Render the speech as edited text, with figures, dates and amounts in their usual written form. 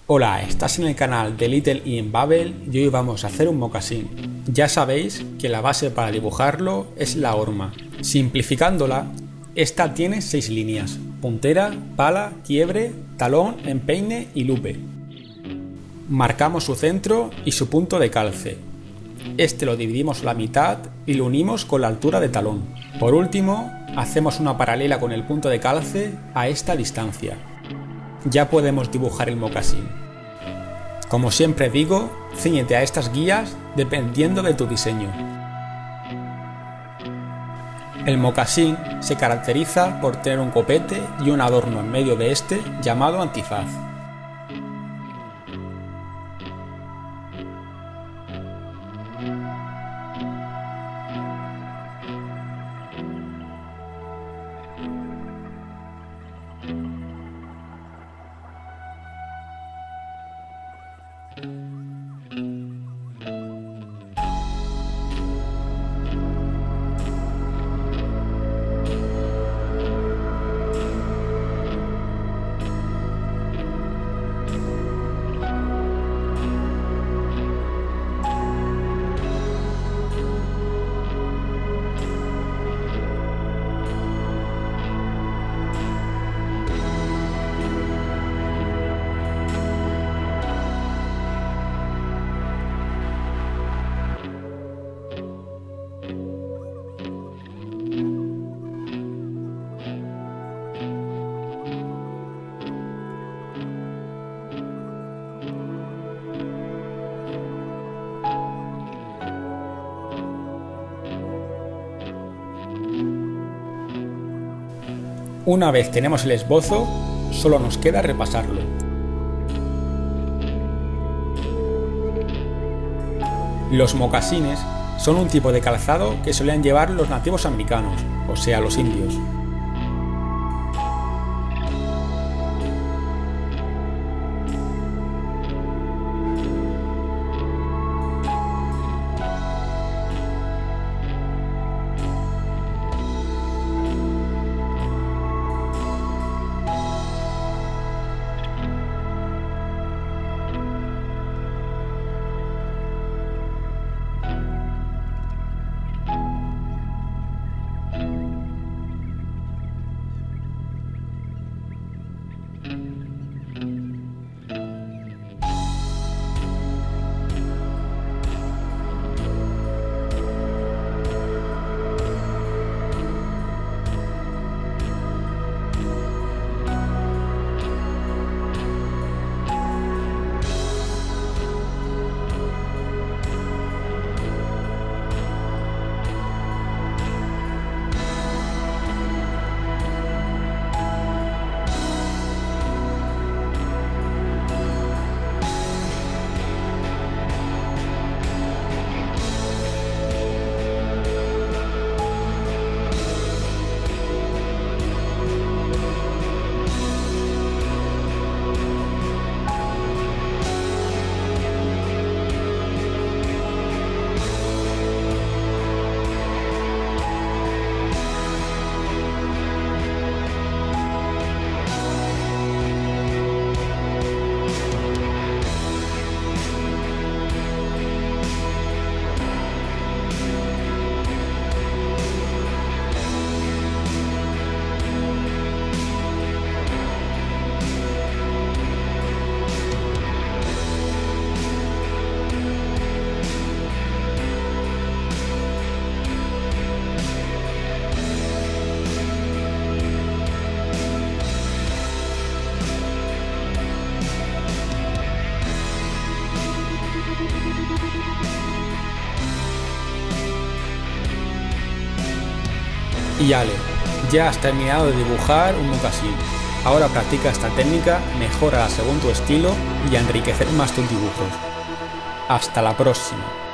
Hola, estás en el canal de Little in Babel y hoy vamos a hacer un mocasín. Ya sabéis que la base para dibujarlo es la horma. Simplificándola, esta tiene 6 líneas: puntera, pala, quiebre, talón, empeine y lupe. Marcamos su centro y su punto de calce. Este lo dividimos a la mitad y lo unimos con la altura de talón. Por último, hacemos una paralela con el punto de calce a esta distancia. Ya podemos dibujar el mocasín. Como siempre digo, cíñete a estas guías dependiendo de tu diseño. El mocasín se caracteriza por tener un copete y un adorno en medio de este llamado antifaz. Una vez tenemos el esbozo, solo nos queda repasarlo. Los mocasines son un tipo de calzado que solían llevar los nativos americanos, o sea, los indios. Y Ale, ya has terminado de dibujar un mocasín. Ahora practica esta técnica, mejórala según tu estilo y a enriquecer más tus dibujos. Hasta la próxima.